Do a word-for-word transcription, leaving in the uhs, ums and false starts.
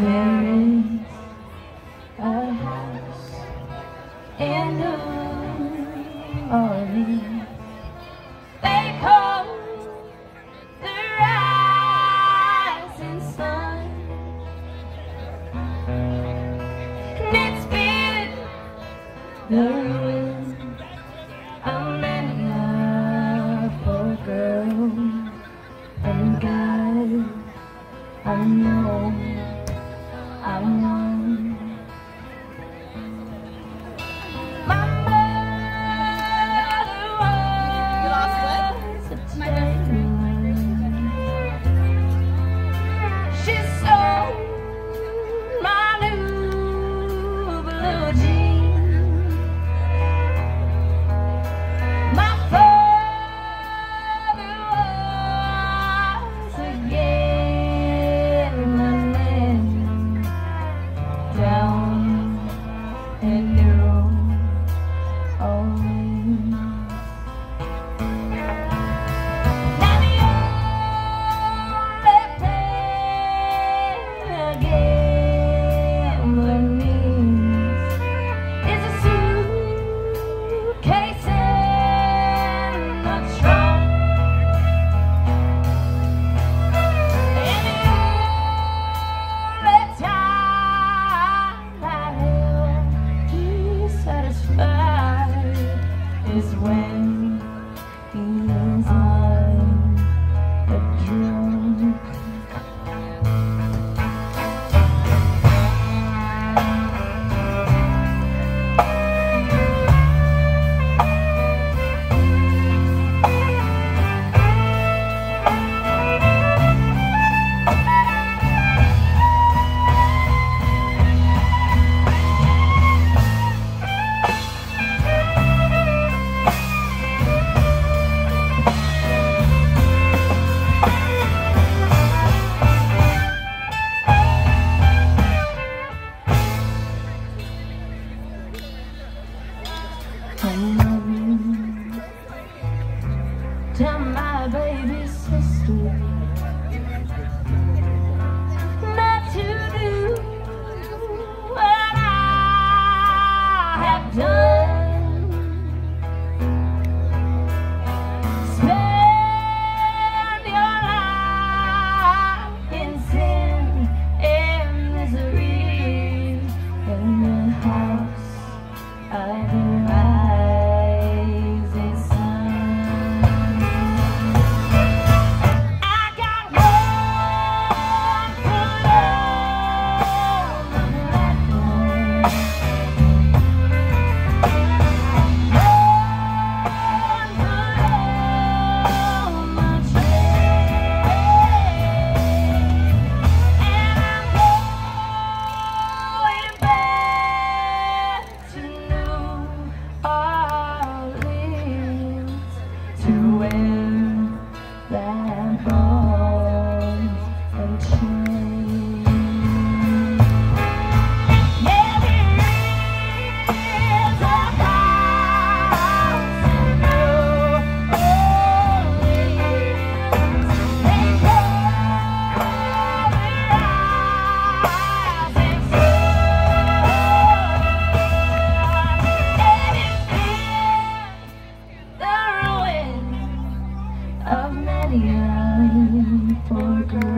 There is a house in New Orleans. They call the rising sun, and it's been the ruin of many a poor girl and guy. I know, I know. My mother was a tailor. She sewed my new blue jeans. My father was a gambling man down in New Orleans. Now the only thing a gambler needs is a suitcase and a trunk, and the only time that he'll be satisfied is when he is on a drunk. Tell my baby sister not to do what I have done. Spend your life in sin and misery in the house of the rising sun. Of many a poor girl.